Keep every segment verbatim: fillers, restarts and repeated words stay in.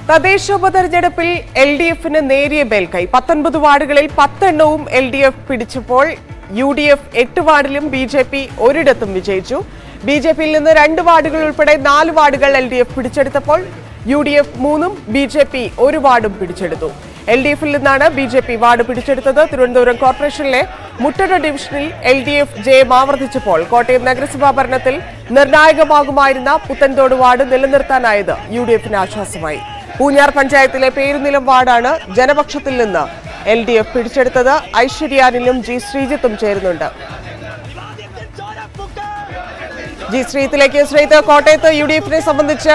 തദ്ദേശോപതെരഞ്ഞെടുപ്പിൽ L D എഫിന് നേരിയ മേൽക്കൈ. പത്തൊൻപത് വാർഡുകളിൽ പത്തെണ്ണവും എൽ ഡി എഫ് പിടിച്ചപ്പോൾ യു ഡി എഫ് എട്ട് വാർഡിലും ബി ജെ പി ഒരിടത്തും വിജയിച്ചു. ബി ജെ പിയിൽ നിന്ന് രണ്ട് വാർഡുകൾ ഉൾപ്പെടെ നാല് വാർഡുകൾ എൽ ഡി എഫ് പിടിച്ചെടുത്തപ്പോൾ യു ഡി എഫ് മൂന്നും ബി ജെ പി ഒരു വാർഡും പിടിച്ചെടുത്തു. എൽ ഡി എഫിൽ നിന്നാണ് ബി ജെ പി വാർഡ് പിടിച്ചെടുത്തത്. തിരുവനന്തപുരം കോർപ്പറേഷനിലെ മുട്ടട ഡിവിഷനിൽ എൽ ഡി എഫ് ജയം ആവർത്തിച്ചപ്പോൾ കോട്ടയം നഗരസഭാ ഭരണത്തിൽ നിർണായകമാകുമായിരുന്ന പുത്തൻതോട് വാർഡ് നിലനിർത്താനായത് യു ഡി എഫിന് ആശ്വാസമായി. പൂഞ്ഞാർ പഞ്ചായത്തിലെ പേരുനിലം വാർഡാണ് ജനപക്ഷത്തിൽ നിന്ന് എൽ ഡി എഫ് പിടിച്ചെടുത്തത്. ഐശ്വര്യാനിലും ജി ശ്രീജിത്തും ചേരുന്നുണ്ട്. ജി ശ്രീജിത്തിലേക്ക്. ശ്രീജിത്ത്, കോട്ടയത്ത് യു ഡി എഫിനെ സംബന്ധിച്ച്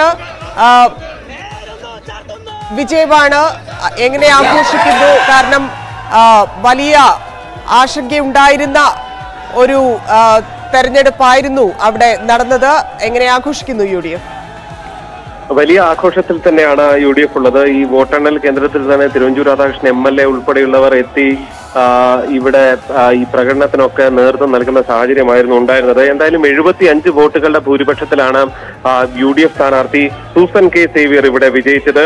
വിജയമാണ്. എങ്ങനെ ആഘോഷിക്കുന്നു? കാരണം വലിയ ആശങ്കയുണ്ടായിരുന്ന ഒരു തെരഞ്ഞെടുപ്പായിരുന്നു അവിടെ നടന്നത്. എങ്ങനെ ആഘോഷിക്കുന്നു യു ഡി എഫ്? വലിയ ആഘോഷത്തിൽ തന്നെയാണ് യു ഡി എഫ് ഉള്ളത്. ഈ വോട്ടെണ്ണൽ കേന്ദ്രത്തിൽ തന്നെ Thiruvanchoor Radhakrishnan M L A ഉൾപ്പെടെയുള്ളവർ എത്തി ഇവിടെ ഈ പ്രകടനത്തിനൊക്കെ നേതൃത്വം നൽകുന്ന സാഹചര്യമായിരുന്നു ഉണ്ടായിരുന്നത്. എന്തായാലും എഴുപത്തി അഞ്ച് വോട്ടുകളുടെ ഭൂരിപക്ഷത്തിലാണ് യു ഡി എഫ് സ്ഥാനാർത്ഥി സൂസൻ കെ സേവ്യർ ഇവിടെ വിജയിച്ചത്.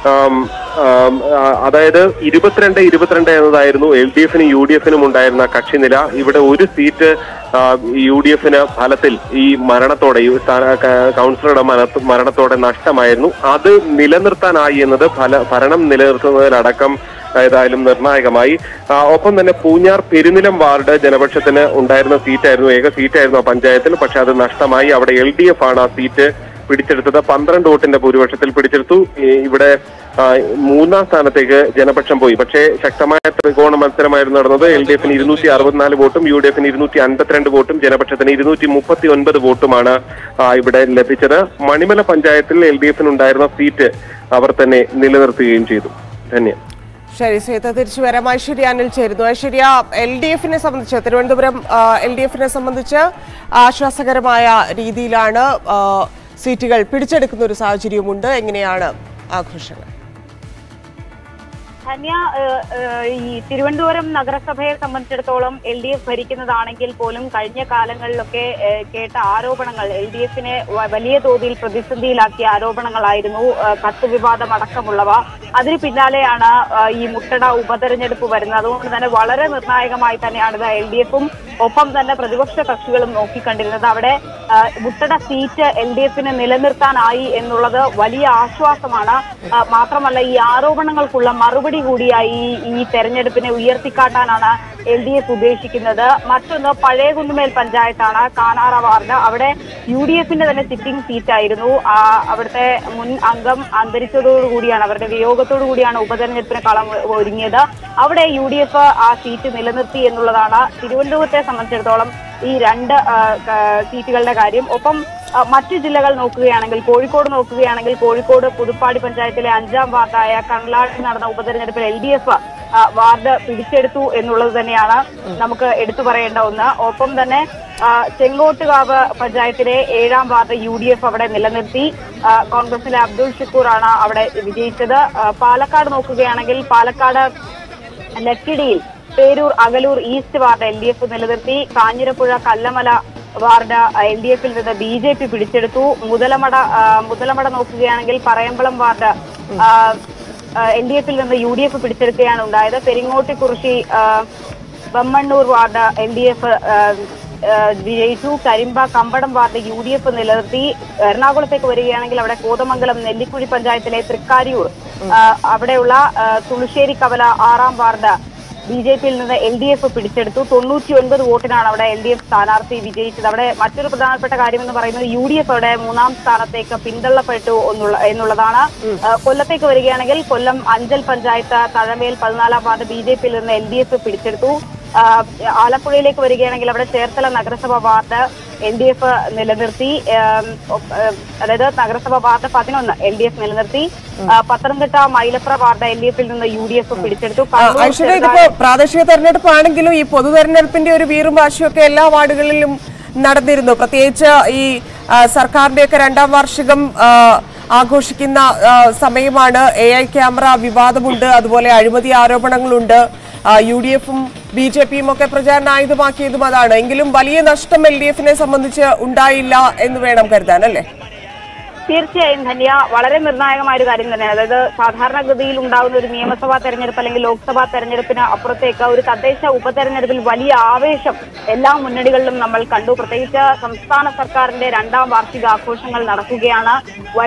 അതായത് ഇരുപത്തിരണ്ട് ഇരുപത്തിരണ്ട് എന്നതായിരുന്നു എൽ ഡി എഫിനും യു ഡി എഫിനും ഉണ്ടായിരുന്ന കക്ഷിനില. ഇവിടെ ഒരു സീറ്റ് യു ഡി എഫിന് ഫലത്തിൽ ഈ മരണത്തോടെ കൗൺസിലറുടെ മരണത്തോടെ നഷ്ടമായിരുന്നു. അത് നിലനിർത്താനായി എന്നത് ഫല ഭരണം നിലനിർത്തുന്നതിലടക്കം ഏതായാലും നിർണായകമായി. ഒപ്പം തന്നെ പൂഞ്ഞാർ പെരുനിലം വാർഡ് ജനപക്ഷത്തിന് ഉണ്ടായിരുന്ന സീറ്റായിരുന്നു, ഏക സീറ്റായിരുന്നു ആ പഞ്ചായത്തിൽ. പക്ഷെ അത് നഷ്ടമായി. അവിടെ എൽ ഡി എഫ് ആണ് ആ സീറ്റ് പിടിച്ചെടുത്തത്. പന്ത്രണ്ട് വോട്ടിന്റെ ഭൂരിപക്ഷത്തിൽ പിടിച്ചെടുത്തു. ഇവിടെ മൂന്നാം സ്ഥാനത്തേക്ക് ജനപക്ഷം പോയി. പക്ഷേ ശക്തമായ ത്രികോണ മത്സരമായിരുന്നു നടന്നത്. എൽ ഡി എഫിന് ഇരുന്നൂറ്റി അറുപത്തിനാല് വോട്ടും യു ഡി എഫിന് ഇരുന്നൂറ്റി അൻപത്തിരണ്ട് വോട്ടും ജനപക്ഷത്തിന് ഇരുന്നൂറ്റി മുപ്പത്തി ഒൻപത് വോട്ടുമാണ് ഇവിടെ ലഭിച്ചത്. മണിമല പഞ്ചായത്തിൽ എൽ ഡി എഫിനുണ്ടായിരുന്ന സീറ്റ് അവർ തന്നെ നിലനിർത്തുകയും ചെയ്തു. ധന്യ. ശരി, സീത തിരിച്ചു വരാം. ഐശ്വര്യ അനിൽ ചേരുന്നു. ഐശ്വര്യ, എൽ ഡി എഫിനെ സംബന്ധിച്ച് തിരുവനന്തപുരം എൽ ഡി എഫിനെ സംബന്ധിച്ച് ആശ്വാസകരമായ രീതിയിലാണ് സീറ്റുകൾ പിടിച്ചെടുക്കുന്ന ഒരു സാഹചര്യമുണ്ട്. എങ്ങനെയാണ് ആഘോഷങ്ങൾ? ധന്യ, ഈ തിരുവനന്തപുരം നഗരസഭയെ സംബന്ധിച്ചിടത്തോളം എൽ ഡി എഫ് ഭരിക്കുന്നതാണെങ്കിൽ പോലും കഴിഞ്ഞ കാലങ്ങളിലൊക്കെ കേട്ട ആരോപണങ്ങൾ എൽ ഡി എഫിനെ വലിയ തോതിൽ പ്രതിസന്ധിയിലാക്കിയ ആരോപണങ്ങളായിരുന്നു. കത്തുവിവാദം അടക്കമുള്ളവ. അതിന് പിന്നാലെയാണ് ഈ മുട്ടട ഉപതെരഞ്ഞെടുപ്പ് വരുന്നത്. അതുകൊണ്ട് തന്നെ വളരെ നിർണായകമായി തന്നെയാണ് എൽ ഡി എഫും ഒപ്പം തന്നെ പ്രതിപക്ഷ കക്ഷികളും നോക്കിക്കണ്ടിരുന്നത്. അവിടെ മുട്ടട സീറ്റ് എൽ ഡി എഫിന് നിലനിർത്താനായി എന്നുള്ളത് വലിയ ആശ്വാസമാണ്. മാത്രമല്ല ഈ ആരോപണങ്ങൾക്കുള്ള മറുപടി കൂടിയായി ഈ തെരഞ്ഞെടുപ്പിനെ ഉയർത്തിക്കാട്ടാനാണ് എൽ ഡി എഫ് ഉദ്ദേശിക്കുന്നത്. മറ്റൊന്ന് പഴയകുന്നുമേൽ പഞ്ചായത്താണ്, കാനാറ വാർഡ്. അവിടെ യു ഡി എഫിന്റെ തന്നെ സിറ്റിംഗ് സീറ്റായിരുന്നു. അവിടുത്തെ മുൻ അംഗം അന്തരിച്ചതോടുകൂടിയാണ്, അവരുടെ വിയോഗത്തോടു കൂടിയാണ് ഉപതെരഞ്ഞെടുപ്പിന് കളം ഒരുങ്ങിയത്. അവിടെ യു ഡി എഫ് ആ സീറ്റ് നിലനിർത്തി എന്നുള്ളതാണ് തിരുവനന്തപുരത്തെ സംബന്ധിച്ചിടത്തോളം ഈ രണ്ട് സീറ്റുകളുടെ കാര്യം. ഒപ്പം മറ്റു ജില്ലകൾ നോക്കുകയാണെങ്കിൽ, കോഴിക്കോട് നോക്കുകയാണെങ്കിൽ കോഴിക്കോട് പുതുപ്പാടി പഞ്ചായത്തിലെ അഞ്ചാം വാർഡായ കണ്ണലാടിൽ നടന്ന ഉപതെരഞ്ഞെടുപ്പിൽ എൽ ഡി എഫ് വാർഡ് പിടിച്ചെടുത്തു എന്നുള്ളത് തന്നെയാണ് നമുക്ക് എടുത്തു പറയേണ്ട ഒന്ന്. ഒപ്പം തന്നെ ചെങ്കോട്ടുകാവ് പഞ്ചായത്തിലെ ഏഴാം വാർഡ് യു ഡി എഫ് അവിടെ നിലനിർത്തി. കോൺഗ്രസിലെ അബ്ദുൾ ഷുക്കൂർ ആണ് അവിടെ വിജയിച്ചത്. പാലക്കാട് നോക്കുകയാണെങ്കിൽ പാലക്കാട് ലക്കിടിയിൽ Peroor Akaloor east ward L D F നിലനിർത്തി. Kanjirapuzha Kallamala ward L D എഫിൽ നിന്ന് ബി ജെ പി പിടിച്ചെടുത്തു. മുതലമട മുതലമട നോക്കുകയാണെങ്കിൽ പറയമ്പളം വാർഡ് എൽ ഡി എഫിൽ നിന്ന് യു ഡി എഫ് പിടിച്ചെടുക്കുകയാണ് ഉണ്ടായത്. Peringottukurissi Bammannur ward L D F വിജയിച്ചു. Karimba Kampadam ward U D F നിലനിർത്തി. എറണാകുളത്തേക്ക് വരികയാണെങ്കിൽ അവിടെ കോതമംഗലം നെല്ലിക്കുഴി പഞ്ചായത്തിലെ തൃക്കാരിയൂർ അവിടെയുള്ള തുളുശ്ശേരി കവല ആറാം വാർഡ് ബി ജെ പിയിൽ നിന്ന് എൽ ഡി എഫ് പിടിച്ചെടുത്തു. തൊണ്ണൂറ്റി ഒൻപത് വോട്ടിനാണ് അവിടെ എൽ ഡി എഫ് സ്ഥാനാർത്ഥി വിജയിച്ചത്. അവിടെ മറ്റൊരു പ്രധാനപ്പെട്ട കാര്യം എന്ന് പറയുന്നത് യു ഡി എഫ് അവിടെ മൂന്നാം സ്ഥാനത്തേക്ക് പിന്തള്ളപ്പെട്ടു എന്നുള്ളതാണ്. കൊല്ലത്തേക്ക് വരികയാണെങ്കിൽ കൊല്ലം അഞ്ചൽ പഞ്ചായത്ത് തഴമേൽ പതിനാലാം വാർഡ് ബി ജെ പിയിൽ നിന്ന് എൽ ഡി എഫ് പിടിച്ചെടുത്തു. ആലപ്പുഴയിലേക്ക് വരികയാണെങ്കിൽ അവിടെ ചേർത്തല നഗരസഭ വാർഡ് എൽ ഡി എഫ് നിലനിർത്തി. അതായത് നഗരസഭ വാർഡ് പതിനൊന്ന് എൽ ഡി എഫ് നിലനിർത്തി. Pathanamthitta Mylapra ward L D എഫിൽ നിന്ന് യു ഡി എഫ് പിടിച്ചെടുത്തു. ഇതിപ്പോ പ്രാദേശിക തെരഞ്ഞെടുപ്പ് ആണെങ്കിലും ഈ പൊതു തെരഞ്ഞെടുപ്പിന്റെ ഒരു വീറും വാശിയൊക്കെ എല്ലാ വാർഡുകളിലും നടന്നിരുന്നു. പ്രത്യേകിച്ച് ഈ സർക്കാരിന്റെയൊക്കെ രണ്ടാം വാർഷികം ആഘോഷിക്കുന്ന സമയമാണ്. എ ഐ ക്യാമറ വിവാദമുണ്ട്, അതുപോലെ അഴിമതി ആരോപണങ്ങളുണ്ട്. യു ഡി എഫും ബി ജെ പിയും ഒക്കെ പ്രചാരണ ആയുധമാക്കിയതും അതാണ്. എങ്കിലും വലിയ നഷ്ടം എൽ ഡി എഫിനെ സംബന്ധിച്ച് ഉണ്ടായില്ല എന്ന് വേണം കരുതാൻ, അല്ലേ? തീർച്ചയായും ധന്യ, വളരെ നിർണായകമായ ഒരു കാര്യം തന്നെയാണ്. അതായത് സാധാരണഗതിയിൽ ഉണ്ടാകുന്ന ഒരു നിയമസഭാ തെരഞ്ഞെടുപ്പ് അല്ലെങ്കിൽ ലോക്സഭാ തെരഞ്ഞെടുപ്പിന് അപ്പുറത്തേക്ക് ഒരു തദ്ദേശ ഉപതെരഞ്ഞെടുപ്പിൽ വലിയ ആവേശം എല്ലാ മുന്നണികളിലും നമ്മൾ കണ്ടു. പ്രത്യേകിച്ച് സംസ്ഥാന സർക്കാരിന്റെ രണ്ടാം വാർഷിക ആഘോഷങ്ങൾ നടക്കുകയാണ്.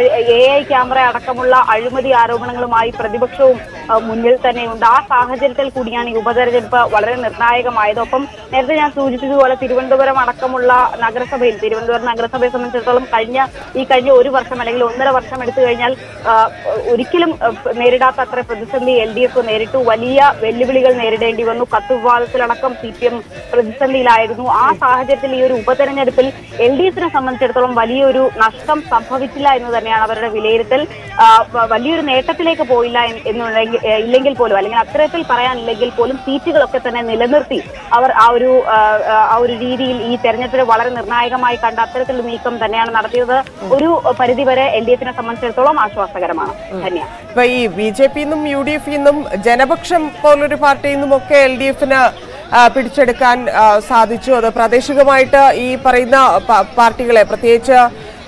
എ ഐ ക്യാമറ അടക്കമുള്ള അഴിമതി ആരോപണങ്ങളുമായി പ്രതിപക്ഷവും മുന്നിൽ തന്നെയുണ്ട്. ആ സാഹചര്യത്തിൽ കൂടിയാണ് ഈ ഉപതെരഞ്ഞെടുപ്പ് വളരെ നിർണായകമായത്. ഒപ്പം നേരത്തെ ഞാൻ സൂചിപ്പിച്ചതുപോലെ തിരുവനന്തപുരം അടക്കമുള്ള നഗരസഭയിൽ തിരുവനന്തപുരം നഗരസഭയെ സംബന്ധിച്ചിടത്തോളം കഴിഞ്ഞ ഈ കഴിഞ്ഞ ഒരു വർഷം അല്ലെങ്കിൽ ഒന്നര വർഷം എടുത്തു കഴിഞ്ഞാൽ ഒരിക്കലും നേരിടാത്ത അത്ര പ്രതിസന്ധി എൽ ഡി എഫ് നേരിട്ടു. വലിയ വെല്ലുവിളികൾ നേരിടേണ്ടി വന്നു. കത്ത് വിവാദത്തിലടക്കം സി പി എം പ്രതിസന്ധിയിലായിരുന്നു. ആ സാഹചര്യത്തിൽ ഈ ഒരു ഉപതെരഞ്ഞെടുപ്പിൽ എൽ ഡി എഫിനെ സംബന്ധിച്ചിടത്തോളം വലിയൊരു നഷ്ടം സംഭവിച്ചില്ല എന്ന് തന്നെയാണ് അവരുടെ വിലയിരുത്തൽ. വലിയൊരു നേട്ടത്തിലേക്ക് പോയില്ല എന്നുണ്ടെങ്കിൽ ഇല്ലെങ്കിൽ പോലും അല്ലെങ്കിൽ അത്തരത്തിൽ പറയാനില്ലെങ്കിൽ പോലും സീറ്റുകളൊക്കെ തന്നെ നിലനിർത്തി അവർ ആ ഒരു ആ ഒരു രീതിയിൽ ഈ തെരഞ്ഞെടുപ്പിൽ വളരെ നിർണായകമായി കണ്ട അത്തരത്തിലുള്ള നീക്കം തന്നെയാണ് നടത്തിയത്. ഒരു പരിധിവരെ എൽ ഡി എഫിനെ സംബന്ധിച്ചിടത്തോളം ആശ്വാസകരമാണ്. ധന്യ, ഇപ്പൊ ഈ ബി ജെ പിന്നും യു ഡി എഫിൽ നിന്നും ജനപക്ഷം പോലൊരു പാർട്ടിയിൽ നിന്നും ഒക്കെ എൽ ഡി എഫിന് പിടിച്ചെടുക്കാൻ സാധിച്ചു. അത് പ്രാദേശികമായിട്ട് ഈ പറയുന്ന പാർട്ടികളെ പ്രത്യേകിച്ച്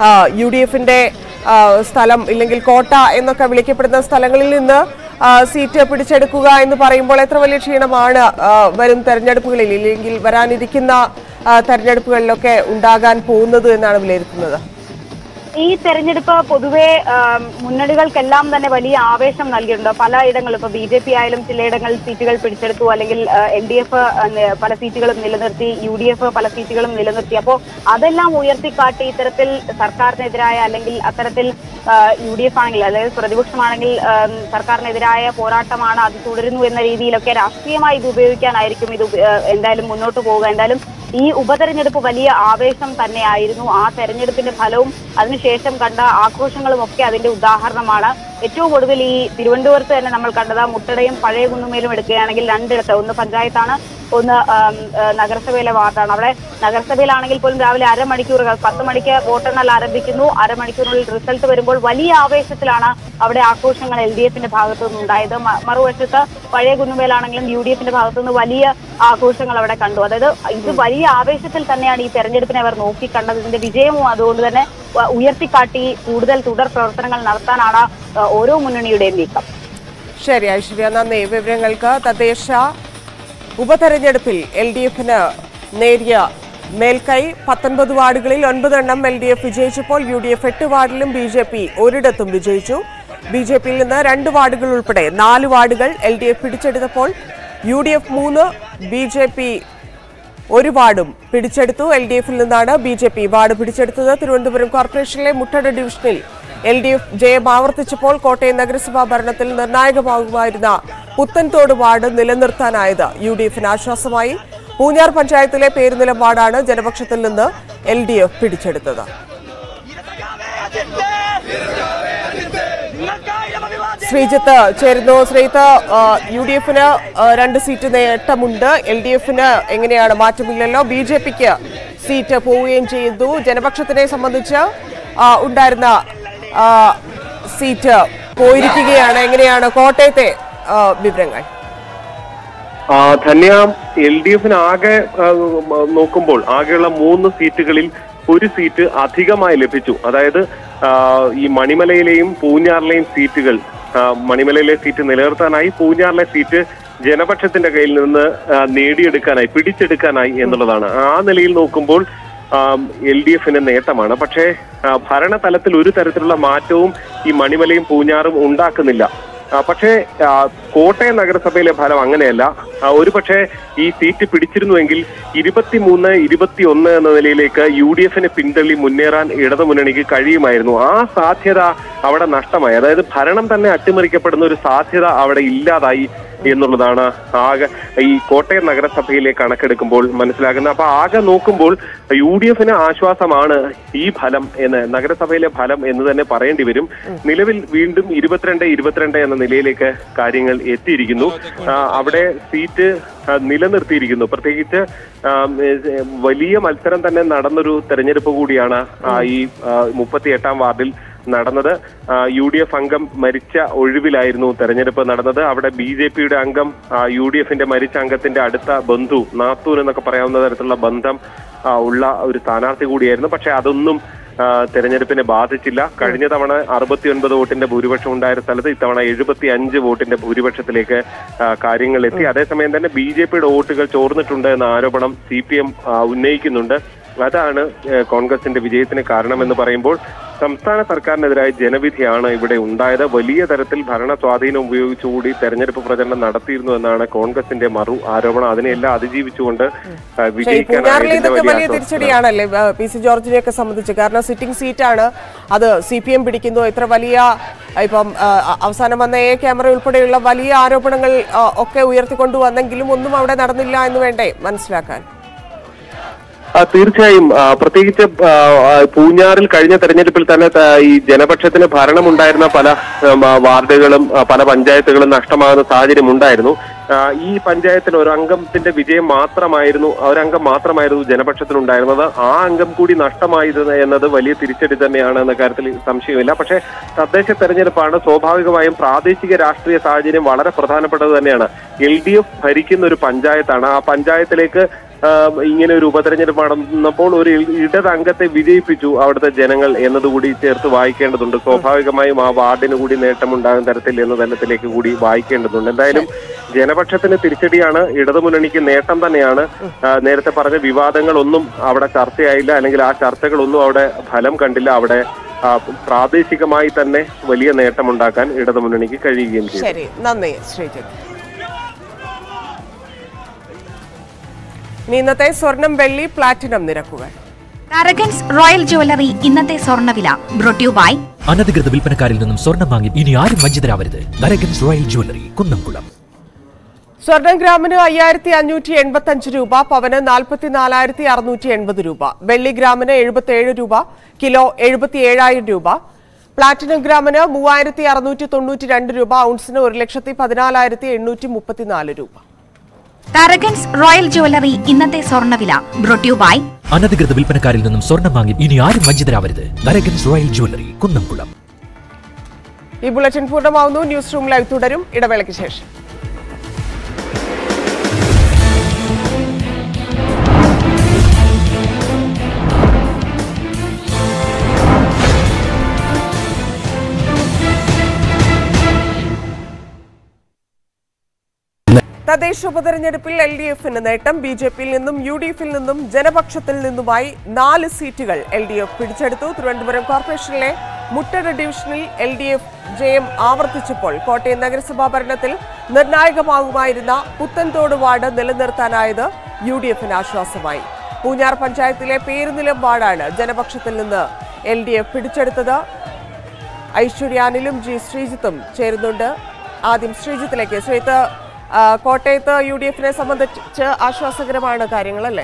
യു ഡി എഫിന്റെ സ്ഥലം ഇല്ലെങ്കിൽ കോട്ട എന്നൊക്കെ വിളിക്കപ്പെടുന്ന സ്ഥലങ്ങളിൽ നിന്ന് സീറ്റ് പിടിച്ചെടുക്കുക എന്ന് പറയുമ്പോൾ എത്ര വലിയ ക്ഷീണമാണ് വരും തെരഞ്ഞെടുപ്പുകളിൽ ഇല്ലെങ്കിൽ വരാനിരിക്കുന്ന തെരഞ്ഞെടുപ്പുകളിലൊക്കെ ഉണ്ടാകാൻ പോകുന്നത് എന്നാണ് വിലയിരുത്തുന്നത്. ഈ തെരഞ്ഞെടുപ്പ് പൊതുവെ മുന്നണികൾക്കെല്ലാം തന്നെ വലിയ ആവേശം നൽകിയിട്ടുണ്ട്. പലയിടങ്ങളും ഇപ്പൊ ബി ജെ പി ആയാലും ചിലയിടങ്ങളിൽ സീറ്റുകൾ പിടിച്ചെടുത്തു, അല്ലെങ്കിൽ എൽ ഡി എഫ് പല സീറ്റുകളും നിലനിർത്തി, യു ഡി എഫ് പല സീറ്റുകളും നിലനിർത്തി. അപ്പോൾ അതെല്ലാം ഉയർത്തിക്കാട്ടി ഇത്തരത്തിൽ സർക്കാരിനെതിരായ അല്ലെങ്കിൽ അത്തരത്തിൽ യു ഡി എഫ് ആണെങ്കിൽ അതായത് പ്രതിപക്ഷമാണെങ്കിൽ സർക്കാരിനെതിരായ പോരാട്ടമാണ്, അത് തുടരുന്നു എന്ന രീതിയിലൊക്കെ രാഷ്ട്രീയമായി ഇത് ഉപയോഗിക്കാനായിരിക്കും ഇത് എന്തായാലും മുന്നോട്ട് പോവുക. എന്തായാലും ഈ ഉപതെരഞ്ഞെടുപ്പ് വലിയ ആവേശം തന്നെയായിരുന്നു. ആ തെരഞ്ഞെടുപ്പിന്റെ ഫലവും അതിനുശേഷം കണ്ട ആഘോഷങ്ങളും ഒക്കെ അതിന്റെ ഉദാഹരണമാണ്. ഏറ്റവും ഒടുവിൽ ഈ തിരുവനന്തപുരത്ത് തന്നെ നമ്മൾ കണ്ടത് മുട്ടടയും പഴയ കുന്നുമേലും എടുക്കുകയാണെങ്കിൽ രണ്ടിടത്ത്, ഒന്ന് പഞ്ചായത്താണ്, ഒന്ന് നഗരസഭയിലെ വാർഡാണ്. അവിടെ നഗരസഭയിലാണെങ്കിൽ പോലും രാവിലെ അരമണിക്കൂർ പത്ത് മണിക്ക് വോട്ടെണ്ണൽ ആരംഭിക്കുന്നു. അരമണിക്കൂറിനുള്ളിൽ റിസൾട്ട് വരുമ്പോൾ വലിയ ആവേശത്തിലാണ് അവിടെ ആഘോഷങ്ങൾ എൽ ഡി എഫിന്റെ ഭാഗത്തു നിന്നുണ്ടായത്. മറുവശത്ത് പഴയ കുന്നുമേലാണെങ്കിലും യു ഡി എഫിന്റെ ഭാഗത്തു നിന്ന് വലിയ ആഘോഷങ്ങൾ അവിടെ കണ്ടു. അതായത് ഇത് വലിയ ആവേശത്തിൽ തന്നെയാണ് ഈ തെരഞ്ഞെടുപ്പിനെ അവർ നോക്കിക്കണ്ടത്. ഇതിന്റെ വിജയവും അതുകൊണ്ട് തന്നെ ഉയർത്തിക്കാട്ടി കൂടുതൽ തുടർ പ്രവർത്തനങ്ങൾ നടത്താനാണ് ഓരോ മുന്നണിയുടെയും നീക്കം. ശരി ഐശ്വര്യ, നന്ദി വിവരങ്ങൾക്ക്. തദ്ദേശ ഉപതെരഞ്ഞെടുപ്പിൽ എൽ ഡി എഫിന് നേരിയ മേൽക്കൈ. പത്തൊൻപത് വാർഡുകളിൽ ഒൻപതെണ്ണം എൽ ഡി എഫ് വിജയിച്ചപ്പോൾ യു ഡി എഫ് എട്ട് വാർഡിലും ബി ജെ പി ഒരിടത്തും വിജയിച്ചു. ബി ജെ പിയിൽ നിന്ന് രണ്ട് വാർഡുകൾ ഉൾപ്പെടെ നാല് വാർഡുകൾ എൽ ഡി എഫ് പിടിച്ചെടുത്തപ്പോൾ യു ഡി എഫ് മൂന്ന്, ബി ജെ പി ഒരു വാർഡും പിടിച്ചെടുത്തു. എൽ ഡി എഫിൽ നിന്നാണ് ബി ജെ പി വാർഡ് പിടിച്ചെടുത്തത്. തിരുവനന്തപുരം കോർപ്പറേഷനിലെ മുട്ടട ഡിവിഷനിൽ എൽ ഡി എഫ് ജയം ആവർത്തിച്ചപ്പോൾ കോട്ടയം നഗരസഭാ ഭരണത്തിൽ നിർണായകമാകുമായിരുന്ന പുത്തൻതോട് വാർഡ് നിലനിർത്താനായത് യു ഡി എഫിന് ആശ്വാസമായി. പൂഞ്ഞാർ പഞ്ചായത്തിലെ പേരുനിലം വാർഡാണ് ജനപക്ഷത്തിൽ നിന്ന് എൽ ഡി എഫ് പിടിച്ചെടുത്തത്. ശ്രീജിത്ത് ചേരുന്നു. ശ്രീജിത്ത്, യു ഡി എഫിന് രണ്ട് സീറ്റ് നേട്ടമുണ്ട്, എൽ ഡി എഫിന് എങ്ങനെയാണ്? മാറ്റമില്ലല്ലോ. ബി ജെ പിക്ക് സീറ്റ് പോവുകയും ചെയ്തു. ജനപക്ഷത്തിനെ സംബന്ധിച്ച് ഉണ്ടായിരുന്ന സീറ്റ് പോയിരിക്കുകയാണ്. എങ്ങനെയാണ് കോട്ടയത്തെ വിവരങ്ങൾ? ധന്യ, എൽ ഡി എഫിന് ആകെ നോക്കുമ്പോൾ ആകെയുള്ള മൂന്ന് സീറ്റുകളിൽ ഒരു സീറ്റ് അധികമായി ലഭിച്ചു. അതായത് ഈ മണിമലയിലെയും പൂഞ്ഞാറിലെയും സീറ്റുകൾ, മണിമലയിലെ സീറ്റ് നിലനിർത്താനായി പൂഞ്ഞാറിലെ സീറ്റ് ജനപക്ഷത്തിന്റെ കയ്യിൽ നിന്ന് നേടിയെടുക്കാനായി പിടിച്ചെടുക്കാനായി എന്നുള്ളതാണ്. ആ നിലയിൽ നോക്കുമ്പോൾ എൽ ഡി എഫിന് നേട്ടമാണ്. പക്ഷേ ഭരണതലത്തിൽ ഒരു തരത്തിലുള്ള മാറ്റവും ഈ മണിമലയും പൂഞ്ഞാറും ഉണ്ടാക്കുന്നില്ല. പക്ഷേ കോട്ടയം നഗരസഭയിലെ ഫലം അങ്ങനെയല്ല. ഒരു പക്ഷേ ഈ സീറ്റ് പിടിച്ചിരുന്നുവെങ്കിൽ ഇരുപത്തിമൂന്ന് ഇരുപത്തി ഒന്ന് എന്ന നിലയിലേക്ക് യു ഡി എഫിനെ പിന്തള്ളി മുന്നേറാൻ ഇടതുമുന്നണിക്ക് കഴിയുമായിരുന്നു. ആ സാധ്യത അവിടെ നഷ്ടമായി. അതായത് ഭരണം തന്നെ അട്ടിമറിക്കപ്പെടുന്ന ഒരു സാധ്യത അവിടെ ഇല്ലാതായി എന്നുള്ളതാണ് ആകെ ഈ കോട്ടയം നഗരസഭയിലെ കണക്കെടുക്കുമ്പോൾ മനസ്സിലാക്കുന്നത്. അപ്പൊ ആകെ നോക്കുമ്പോൾ യു ഡി എഫിന് ആശ്വാസമാണ് ഈ ഫലം എന്ന്, നഗരസഭയിലെ ഫലം എന്ന് തന്നെ പറയേണ്ടി വരും. നിലവിൽ വീണ്ടും ഇരുപത്തിരണ്ട് ഇരുപത്തിരണ്ട് എന്ന നിലയിലേക്ക് കാര്യങ്ങൾ എത്തിയിരിക്കുന്നു. അവിടെ സീറ്റ് നിലനിർത്തിയിരിക്കുന്നു. പ്രത്യേകിച്ച് വലിയ മത്സരം തന്നെ നടന്നൊരു തെരഞ്ഞെടുപ്പ് കൂടിയാണ് ഈ മുപ്പത്തി എട്ടാം വാർഡിൽ നടന്നത്. യു ഡി എഫ് അംഗം മരിച്ച ഒഴിവിലായിരുന്നു തെരഞ്ഞെടുപ്പ് നടന്നത്. അവിടെ ബി ജെ പിയുടെ അംഗം യു ഡി എഫിന്റെ മരിച്ച അംഗത്തിന്റെ അടുത്ത ബന്ധു, നാത്തൂൻ എന്നൊക്കെ പറയാവുന്ന തരത്തിലുള്ള ബന്ധം ഉള്ള ഒരു സ്ഥാനാർത്ഥി കൂടിയായിരുന്നു. പക്ഷെ അതൊന്നും തെരഞ്ഞെടുപ്പിനെ ബാധിച്ചില്ല. കഴിഞ്ഞ തവണ അറുപത്തിയൊൻപത് വോട്ടിന്റെ ഭൂരിപക്ഷം ഉണ്ടായിരുന്ന സ്ഥലത്ത് ഇത്തവണ എഴുപത്തി അഞ്ച് വോട്ടിന്റെ ഭൂരിപക്ഷത്തിലേക്ക് കാര്യങ്ങൾ എത്തി. അതേസമയം തന്നെ ബി ജെ പിയുടെ വോട്ടുകൾ ചോർന്നിട്ടുണ്ട് എന്ന ആരോപണം സി പി എം ഉന്നയിക്കുന്നുണ്ട്. അതാണ് കോൺഗ്രസിന്റെ വിജയത്തിന് കാരണമെന്ന് പറയുമ്പോൾ സംസ്ഥാന സർക്കാരിനെതിരായ ജനവിധിയാണ് ഇവിടെ ഉണ്ടായത്. വലിയ തരത്തിൽ ഭരണ സ്വാധീനം ഉപയോഗിച്ചുകൂടി തെരഞ്ഞെടുപ്പ് പ്രചരണം നടത്തിയിരുന്നു എന്നാണ് കോൺഗ്രസിന്റെ മറു ആരോപണം. അതിനെല്ലാം അതിജീവിച്ചുകൊണ്ട് വലിയ തിരിച്ചടിയാണല്ലേ പി സി ജോർജിനെയൊക്കെ സംബന്ധിച്ച്. കാരണം സിറ്റിംഗ് സീറ്റാണ്, അത് സി പി എം പിടിക്കുന്നു. ഇത്ര വലിയ ഇപ്പം അവസാനം വന്ന എ ക്യാമറ ഉൾപ്പെടെയുള്ള വലിയ ആരോപണങ്ങൾ ഒക്കെ ഉയർത്തിക്കൊണ്ടുവന്നെങ്കിലും ഒന്നും അവിടെ നടന്നില്ല എന്ന് വേണ്ടേ മനസ്സിലാക്കാൻ? തീർച്ചയായും. പ്രത്യേകിച്ച് പൂഞ്ഞാറിൽ കഴിഞ്ഞ തെരഞ്ഞെടുപ്പിൽ തന്നെ ഈ ജനപക്ഷത്തിന് ഭരണമുണ്ടായിരുന്ന പല വാർഡുകളും പല പഞ്ചായത്തുകളും നഷ്ടമാകുന്ന സാഹചര്യം ഉണ്ടായിരുന്നു. ഈ പഞ്ചായത്തിൽ ഒരു അംഗത്തിന്റെ വിജയം മാത്രമായിരുന്നു ഒരംഗം മാത്രമായിരുന്നു ജനപക്ഷത്തിനുണ്ടായിരുന്നത്. ആ അംഗം കൂടി നഷ്ടമായത് എന്നത് വലിയ തിരിച്ചടി തന്നെയാണ് എന്ന കാര്യത്തിൽ സംശയമില്ല. പക്ഷേ തദ്ദേശ തെരഞ്ഞെടുപ്പാണ്, സ്വാഭാവികമായും പ്രാദേശിക രാഷ്ട്രീയ സാഹചര്യം വളരെ പ്രധാനപ്പെട്ടത് തന്നെയാണ്. എൽ ഡി എഫ് ഭരിക്കുന്ന ഒരു പഞ്ചായത്താണ്. ആ പഞ്ചായത്തിലേക്ക് ഇങ്ങനെ ഒരു ഉപതെരഞ്ഞെടുപ്പ് നടന്നപ്പോൾ ഒരു ഇടത് അംഗത്തെ വിജയിപ്പിച്ചു അവിടുത്തെ ജനങ്ങൾ എന്നതുകൂടി ചേർത്ത് വായിക്കേണ്ടതുണ്ട്. സ്വാഭാവികമായും ആ വാർഡിന് കൂടി നേട്ടമുണ്ടാകുന്ന തരത്തിൽ എന്ന തലത്തിലേക്ക് കൂടി വായിക്കേണ്ടതുണ്ട്. എന്തായാലും ജനപക്ഷത്തിന് തിരിച്ചടിയാണ്, ഇടതുമുന്നണിക്ക് നേട്ടം തന്നെയാണ്. നേരത്തെ പറഞ്ഞ വിവാദങ്ങളൊന്നും അവിടെ ചർച്ചയായില്ല, അല്ലെങ്കിൽ ആ ചർച്ചകളൊന്നും അവിടെ ഫലം കണ്ടില്ല. അവിടെ പ്രാദേശികമായി തന്നെ വലിയ നേട്ടമുണ്ടാക്കാൻ ഇടതുമുന്നണിക്ക് കഴിയുകയും ചെയ്തു. ശരി, നന്ദി ശ്രീജിത്ത്. ഇന്നത്തെ സ്വർണം, വെള്ളി, പ്ലാറ്റിനം നിരക്കുകൾ. അരഗൻസ് റോയൽ ജ്വല്ലറി ഇന്നത്തെ സ്വർണ്ണവില ബ്രോട്ട് യു ബൈ അനധികൃത വിൽപ്പനക്കാരിൽ നിന്നും സ്വർണം വാങ്ങി ഇനി ആരും വഞ്ചിതരാവരുത്. Aragans royal jewellery, Kunnamkulam. സ്വർണം ഗ്രാമിന് അയ്യായിരത്തി അഞ്ഞൂറ്റി എൺപത്തി അഞ്ച് രൂപ, പവന് നാൽപ്പത്തിനാലായിരത്തി അറുന്നൂറ്റി എൺപത് രൂപ. വെള്ളി ഗ്രാമിന് എഴുപത്തി ഏഴ് രൂപ, കിലോ എഴുപത്തി ഏഴായിരം രൂപ. പ്ലാറ്റിനം ഗ്രാമിന് മൂവായിരത്തി അറുന്നൂറ്റി തൊണ്ണൂറ്റി രണ്ട് രൂപ, ഔൺസിന് ഒരു ലക്ഷത്തി പതിനാലായിരത്തി എണ്ണൂറ്റി മുപ്പത്തിനാല് രൂപ. അരഗൻസ് റോയൽ ജ്വല്ലറി ഇന്നത്തെ സ്വർണ്ണവില ബ്രോട്ട് യു ബൈ അനധികൃത വിൽപ്പനക്കാരിൽ നിന്നും സ്വർണം വാങ്ങി ഇനി ആരും വഞ്ചിതരാവരുത്. Aragans royal jewellery, Kunnamkulam. ഈ ബുള്ളറ്റിൻ പൂർണ്ണമാവുന്നു. ന്യൂസ് റൂം ലൈവ് തുടരും ഇടവേളയ്ക്ക് ശേഷം. തദ്ദേശ ഉപതെരഞ്ഞെടുപ്പിൽ എൽ ഡി എഫിന് നേട്ടം. ബി ജെ പിയിൽ നിന്നും യു ഡി എഫിൽ നിന്നും ജനപക്ഷത്തിൽ നിന്നുമായി നാല് സീറ്റുകൾ എൽ ഡി എഫ് പിടിച്ചെടുത്തു. തിരുവനന്തപുരം കോർപ്പറേഷനിലെ മുട്ടട ഡിവിഷനിൽ എൽ ഡി എഫ് ജയം ആവർത്തിച്ചപ്പോൾ കോട്ടയം നഗരസഭാ ഭരണത്തിൽ നിർണായകമാകുമായിരുന്ന പുത്തൻതോട് വാർഡ് നിലനിർത്താനായത് യു ഡി എഫിന് ആശ്വാസമായി. പൂഞ്ഞാർ പഞ്ചായത്തിലെ പേരുനിലം വാർഡാണ് ജനപക്ഷത്തിൽ നിന്ന് എൽ ഡി എഫ് പിടിച്ചെടുത്തത്. ഐശ്വര്യാനിലും ജി ശ്രീജിത്തും ചേരുന്നുണ്ട്. ആദ്യം ശ്രീജിത്തിലേക്ക്. ശ്രീജിത്ത്, കോട്ടയത്ത് യു ഡി എഫിനെ സംബന്ധിച്ച് ആശ്വാസകരമാണ് കാര്യങ്ങളല്ലേ?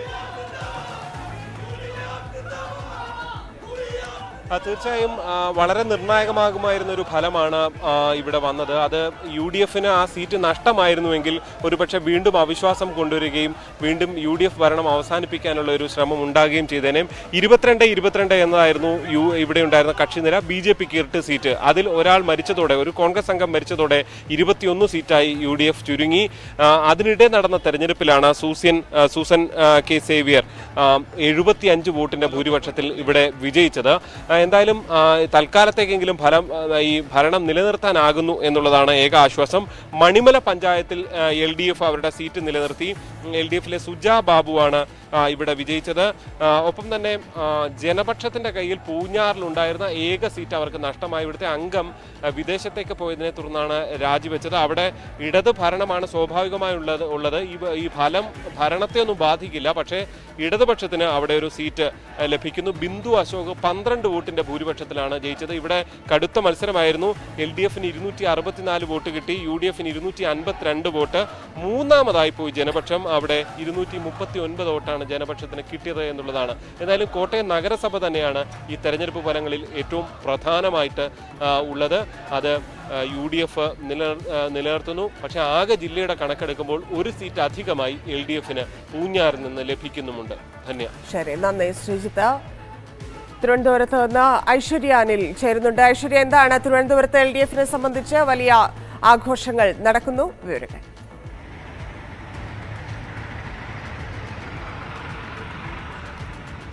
തീർച്ചയായും വളരെ നിർണായകമാകുമായിരുന്ന ഒരു ഫലമാണ് ഇവിടെ വന്നത്. അത് യു ഡി എഫിന് ആ സീറ്റ് നഷ്ടമായിരുന്നുവെങ്കിൽ ഒരുപക്ഷെ വീണ്ടും അവിശ്വാസം കൊണ്ടുവരികയും വീണ്ടും യു ഡി എഫ് ഭരണം അവസാനിപ്പിക്കാനുള്ള ഒരു ശ്രമം ഉണ്ടാകുകയും ചെയ്തേനേയും. ഇരുപത്തിരണ്ട് ഇരുപത്തിരണ്ട് എന്നതായിരുന്നു യു ഇവിടെ ഉണ്ടായിരുന്ന കക്ഷിനിര. ബി ജെ പിക്ക് ഇരട്ട് സീറ്റ്. അതിൽ ഒരാൾ മരിച്ചതോടെ, ഒരു കോൺഗ്രസ് അംഗം മരിച്ചതോടെ ഇരുപത്തിയൊന്ന് സീറ്റായി യു ഡി എഫ് ചുരുങ്ങി. അതിനിടെ നടന്ന തെരഞ്ഞെടുപ്പിലാണ് സൂസൻ സൂസൻ കെ സേവിയർ എഴുപത്തി അഞ്ച് വോട്ടിന്റെ ഭൂരിപക്ഷത്തിൽ ഇവിടെ വിജയിച്ചത്. എന്തായാലും തൽക്കാലത്തേക്കെങ്കിലും ഫലം ഈ ഭരണം നിലനിർത്താനാകുന്നു എന്നുള്ളതാണ് ഏക ആശ്വാസം. മണിമല പഞ്ചായത്തിൽ എൽ ഡി എഫ് അവരുടെ സീറ്റ് നിലനിർത്തി. എൽ ഡി എഫിലെ സുജാ ബാബുവാണ് ഇവിടെ വിജയിച്ചത്. ഒപ്പം തന്നെ ജനപക്ഷത്തിന്റെ കയ്യിൽ പൂഞ്ഞാറിലുണ്ടായിരുന്ന ഏക സീറ്റ് അവർക്ക് നഷ്ടമായി. ഇവിടുത്തെ അംഗം വിദേശത്തേക്ക് പോയതിനെ തുടർന്നാണ് രാജിവെച്ചത്. അവിടെ ഇടത് ഭരണമാണ് സ്വാഭാവികമായുള്ളത് ഉള്ളത് ഈ ഈ ഫലം ഭരണത്തെ ഒന്നും ബാധിക്കില്ല. പക്ഷേ ഇടതുപക്ഷത്തിന് അവിടെ ഒരു സീറ്റ് ലഭിക്കുന്നു. ബിന്ദു അശോക് പന്ത്രണ്ട് വോട്ടിന്റെ ഭൂരിപക്ഷത്തിലാണ് ജയിച്ചത്. ഇവിടെ കടുത്ത മത്സരമായിരുന്നു. എൽ ഡി എഫിന് ഇരുന്നൂറ്റി അറുപത്തിനാല് വോട്ട് കിട്ടി, യു ഡി എഫിന് ഇരുന്നൂറ്റി അൻപത്തിരണ്ട് വോട്ട്. മൂന്നാമതായി പോയി ജനപക്ഷം. അവിടെ ഇരുന്നൂറ്റി മുപ്പത്തി ഒൻപത് വോട്ടാണ് ജനപക്ഷത്തിന് കിട്ടിയത് എന്നുള്ളതാണ്. എന്തായാലും കോട്ടയം നഗരസഭ തന്നെയാണ് ഈ തെരഞ്ഞെടുപ്പ് ഫലങ്ങളിൽ ഏറ്റവും പ്രധാനമായിട്ട് ഉള്ളത്. അത് യു ഡി എഫ് നിലനിർത്തുന്നു. പക്ഷെ ആകെ ജില്ലയുടെ കണക്കെടുക്കുമ്പോൾ ഒരു സീറ്റ് അധികമായി എൽ ഡി എഫിന് പൂഞ്ഞാറിൽ നിന്ന് ലഭിക്കുന്നുമുണ്ട്. ധന്യ. ശരി, നന്ദി ശ്രീജിത്ത്. തിരുവനന്തപുരത്ത് നിന്ന് ഐശ്വര്യാനിൽ ചേരുന്നുണ്ട്. ഐശ്വര്യ, എന്താണ് തിരുവനന്തപുരത്ത് എൽ ഡി എഫിനെ സംബന്ധിച്ച് വലിയ ആഘോഷങ്ങൾ നടക്കുന്നു? വിവരങ്ങൾ.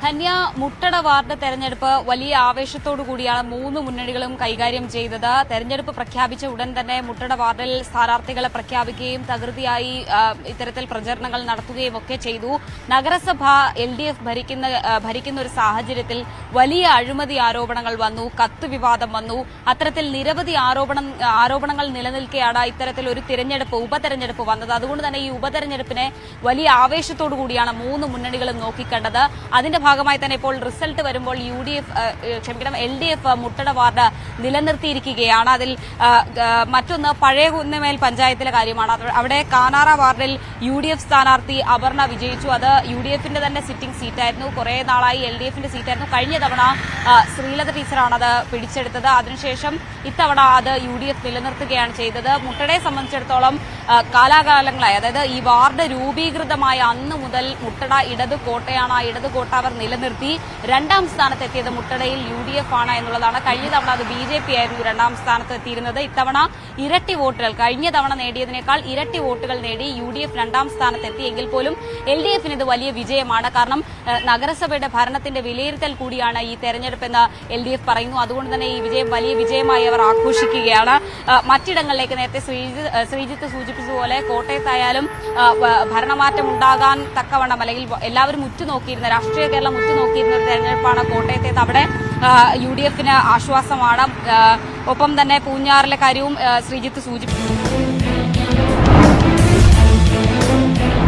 ധന്യ, മുട്ടട വാർഡ് തെരഞ്ഞെടുപ്പ് വലിയ ആവേശത്തോടു കൂടിയാണ് മൂന്ന് മുന്നണികളും കൈകാര്യം ചെയ്തത്. തെരഞ്ഞെടുപ്പ് പ്രഖ്യാപിച്ച ഉടൻ തന്നെ മുട്ടട വാർഡിൽ സ്ഥാനാർത്ഥികളെ പ്രഖ്യാപിക്കുകയും തകൃതിയായി ഇത്തരത്തിൽ പ്രചരണങ്ങൾ നടത്തുകയും ഒക്കെ ചെയ്തു. നഗരസഭ എൽ ഡി എഫ് ഭരിക്കുന്ന ഭരിക്കുന്ന ഒരു സാഹചര്യത്തിൽ വലിയ അഴിമതി ആരോപണങ്ങൾ വന്നു, കത്ത് വിവാദം വന്നു. അത്തരത്തിൽ നിരവധി ആരോപണം ആരോപണങ്ങൾ നിലനിൽക്കെയാണ് ഇത്തരത്തിൽ ഒരു തിരഞ്ഞെടുപ്പ് ഉപതെരഞ്ഞെടുപ്പ് വന്നത്. അതുകൊണ്ട് തന്നെ ഈ ഉപതെരഞ്ഞെടുപ്പിനെ വലിയ ആവേശത്തോടു കൂടിയാണ് മൂന്ന് മുന്നണികളും നോക്കിക്കണ്ടത്. അതിന്റെ ഭാഗമായി തന്നെ ഇപ്പോൾ റിസൾട്ട് വരുമ്പോൾ യു ഡി എഫ് ക്ഷമിക്കണം L D F Muttada ward നിലനിർത്തിയിരിക്കുകയാണ്. അതിൽ മറ്റൊന്ന് പഴയ കുന്നമേൽ പഞ്ചായത്തിലെ കാര്യമാണ്. അവിടെ കാനാറ വാർഡിൽ യു ഡി എഫ് സ്ഥാനാർത്ഥി അപർണ വിജയിച്ചു. അത് യു ഡി എഫിന്റെ തന്നെ സിറ്റിംഗ് സീറ്റായിരുന്നു. കുറെ നാളായി എൽ ഡി എഫിന്റെ സീറ്റായിരുന്നു. കഴിഞ്ഞ തവണ ശ്രീലത ടീച്ചറാണ് അത് പിടിച്ചെടുത്തത്. അതിനുശേഷം ഇത്തവണ അത് യു ഡി എഫ് നിലനിർത്തുകയാണ് ചെയ്തത്. മുട്ടടയെ സംബന്ധിച്ചിടത്തോളം കാലാകാലങ്ങളായി, അതായത് ഈ വാർഡ് രൂപീകൃതമായ അന്ന് മുതൽ മുട്ടട ഇടത് കോട്ടയാണ്. ആ ഇടത് കോട്ട അവർ നിലനിർത്തി. രണ്ടാം സ്ഥാനത്തെത്തിയത് മുട്ടടയിൽ യു ഡി എഫ് ആണ് എന്നുള്ളതാണ്. കഴിഞ്ഞ തവണ അത് ബി ജെ പി ആയിരുന്നു രണ്ടാം സ്ഥാനത്തെത്തിയിരുന്നത്. ഇത്തവണ ഇരട്ടി വോട്ടുകൾ, കഴിഞ്ഞ തവണ നേടിയതിനേക്കാൾ ഇരട്ടി വോട്ടുകൾ നേടി യു ഡി എഫ് രണ്ടാം സ്ഥാനത്തെത്തി. എങ്കിൽ പോലും എൽ ഡി എഫിന് ഇത് വലിയ വിജയമാണ്. കാരണം നഗരസഭയുടെ ഭരണത്തിന്റെ വിലയിരുത്തൽ കൂടിയാണ് ഈ തെരഞ്ഞെടുപ്പെന്ന് എൽ ഡി എഫ് പറയുന്നു. അതുകൊണ്ട് തന്നെ ഈ വിജയം വലിയ വിജയമായി അവർ ആഘോഷിക്കുകയാണ്. മറ്റിടങ്ങളിലേക്ക് നേരത്തെ ശ്രീജിത്ത് സൂചിപ്പിച്ചതുപോലെ കോട്ടയത്തായാലും ഭരണമാറ്റം ഉണ്ടാകാൻ തക്കവണ്ണം അല്ലെങ്കിൽ എല്ലാവരും ഉറ്റുനോക്കിയിരുന്ന, രാഷ്ട്രീയ കേരളം ഉറ്റുനോക്കിയിരുന്ന ഒരു തെരഞ്ഞെടുപ്പാണ് കോട്ടയത്തേത്. അവിടെ യു ഡി എഫിന് ആശ്വാസമാണ്. ഒപ്പം തന്നെ പൂഞ്ഞാറിലെ കാര്യവും ശ്രീജിത്ത് സൂചിപ്പിച്ചു.